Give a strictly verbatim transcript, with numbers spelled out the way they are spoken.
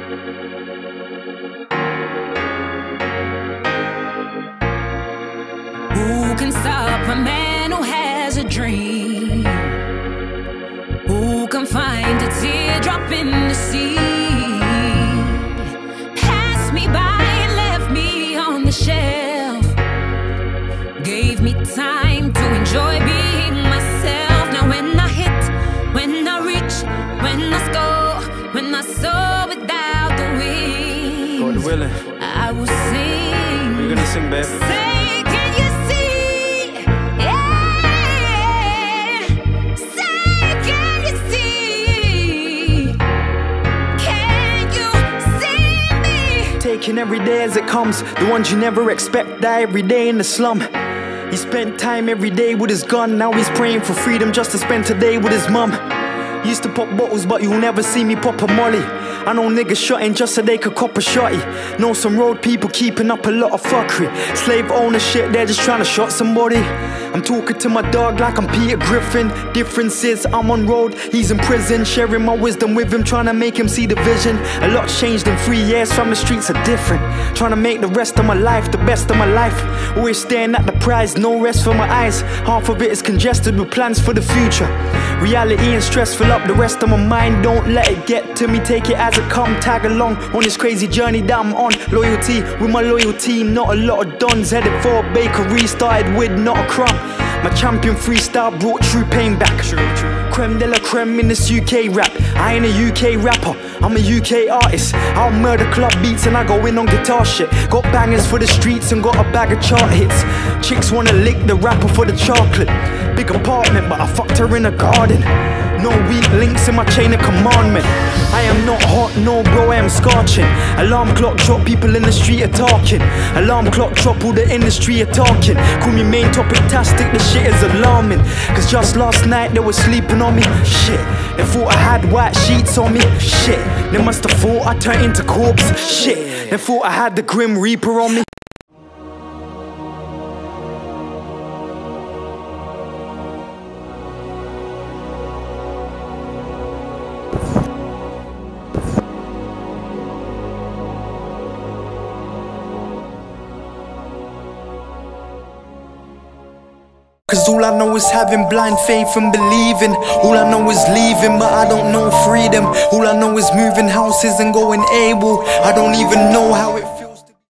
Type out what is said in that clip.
Who can stop a man who has a dream? Who can find a teardrop in the sea? Passed me by and left me on the shelf. Gave me time to enjoy being myself. Now when I hit, when I reach, when I score, when I soar without the wings, God willing, I will sing. What are you gonna sing, babe? Say, can you see? Yeah. Say, can you see? Can you see me? Taking every day as it comes, the ones you never expect die every day in the slum. He spent time every day with his gun, now he's praying for freedom just to spend today with his mum. Used to pop bottles but you'll never see me pop a molly. I know niggas shotting just so they could cop a shotty. Know some road people keeping up a lot of fuckery. Slave ownership, they're just trying to shot somebody. I'm talking to my dog like I'm Peter Griffin. Difference is I'm on road, he's in prison. Sharing my wisdom with him, trying to make him see the vision. A lot's changed in three years, from the streets are different. Trying to make the rest of my life the best of my life. Always staring at the prize, no rest for my eyes. Half of it is congested with plans for the future. Reality and stress fill up the rest of my mind. Don't let it get to me, take it as it come. Tag along on this crazy journey that I'm on. Loyalty with my loyal team, not a lot of dons. Headed for a bakery, started with not a crumb. My champion freestyle brought true pain back. True, true. Creme de la creme in this U K rap. I ain't a U K rapper, I'm a U K artist. I'll murder club beats and I go in on guitar shit. Got bangers for the streets and got a bag of chart hits. Chicks wanna lick the rapper for the chocolate. Big apartment but I fucked her in a garden. No weak links in my chain of commandment. I am not hot, no bro, I am scorching. Alarm clock drop, people in the street are talking. Alarm clock drop, all the industry are talking. Call me main topic tastic, this shit is alarming. Cause just last night they were sleeping on me. Shit, they thought I had white sheets on me. Shit, they must have thought I turned into corpse. Shit, they thought I had the Grim Reaper on me. Cause all I know is having blind faith and believing. All I know is leaving, but I don't know freedom. All I know is moving houses and going AWOL. I don't even know how it feels.